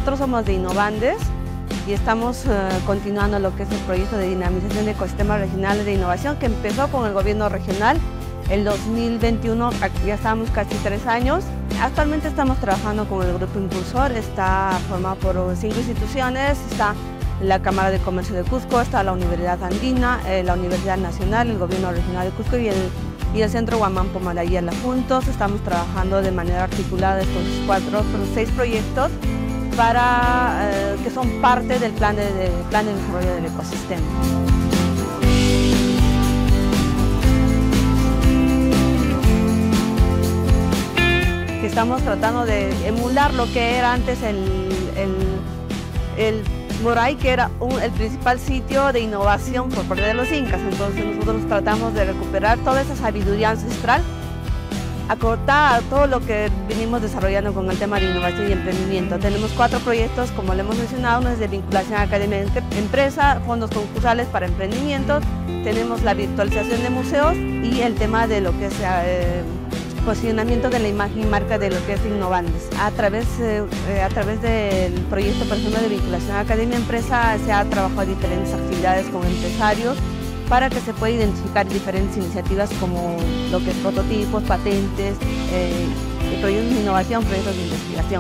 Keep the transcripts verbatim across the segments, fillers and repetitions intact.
Nosotros somos de Innovandes y estamos uh, continuando lo que es el proyecto de dinamización de ecosistemas regionales de innovación que empezó con el gobierno regional el dos mil veintiuno, ya estamos casi tres años. Actualmente estamos trabajando con el Grupo Impulsor, está formado por cinco instituciones, está la Cámara de Comercio de Cusco, está la Universidad Andina, eh, la Universidad Nacional, el Gobierno Regional de Cusco y el, y el Centro Huamampo Marayala. Juntos estamos trabajando de manera articulada estos cuatro, seis proyectos para, eh, que son parte del plan de, de, plan de desarrollo del ecosistema. Que estamos tratando de emular lo que era antes el, el, el Moray, que era un, el principal sitio de innovación por parte de los incas. Entonces nosotros tratamos de recuperar toda esa sabiduría ancestral, acortar todo lo que venimos desarrollando con el tema de innovación y emprendimiento. Tenemos cuatro proyectos, como le hemos mencionado, uno es de vinculación academia-empresa, fondos concursales para emprendimientos, tenemos la virtualización de museos y el tema de lo que es eh, posicionamiento de la imagen y marca de lo que es Innovandes. A través, eh, a través del proyecto Persona de Vinculación Academia-Empresa se ha trabajado diferentes actividades con empresarios para que se pueda identificar diferentes iniciativas como lo que es prototipos, patentes, eh, proyectos de innovación, proyectos de investigación.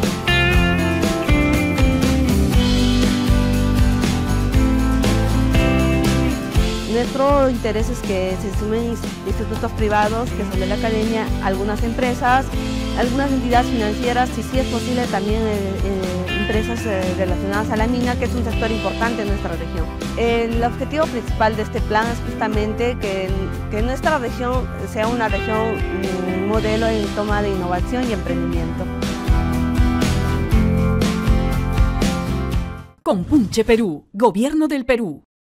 Nuestro interés es que se sumen institutos privados que son de la academia, algunas empresas, algunas entidades financieras y si es posible también eh, eh, empresas eh, relacionadas a la mina, que es un sector importante en nuestra región. El objetivo principal de este plan es justamente que, que nuestra región sea una región um, modelo en toma de innovación y emprendimiento. Compunche Perú, Gobierno del Perú.